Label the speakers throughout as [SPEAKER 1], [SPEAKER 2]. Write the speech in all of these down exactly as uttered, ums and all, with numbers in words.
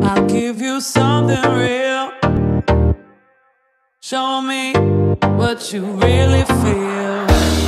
[SPEAKER 1] I'll give you something real. Show me what you really feel.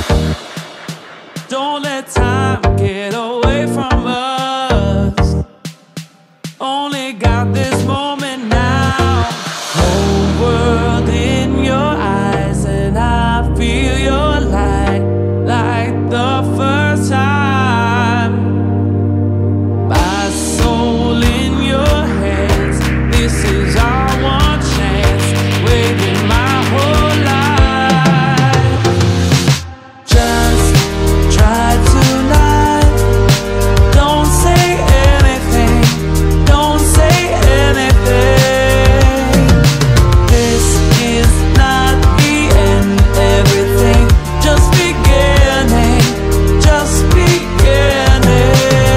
[SPEAKER 1] Don't let time get away from us. Only got this moment now. Whole world in your eyes, and I feel your light like the first time. My soul in your hands. This is our one chance. Waiting my whole life. Just try tonight. Don't say anything. Don't say anything. This is not the end. Everything just beginning. Just beginning.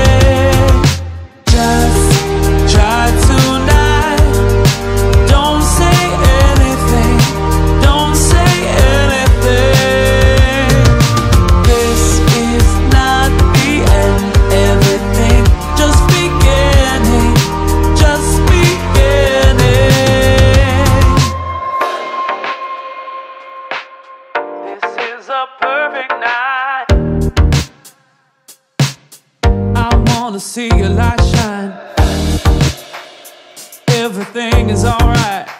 [SPEAKER 1] Just try tonight. Don't say anything. Don't say anything. This is not the end. Everything just beginning. Just beginning. This is a perfect night. I wanna see your light shine. Everything is alright.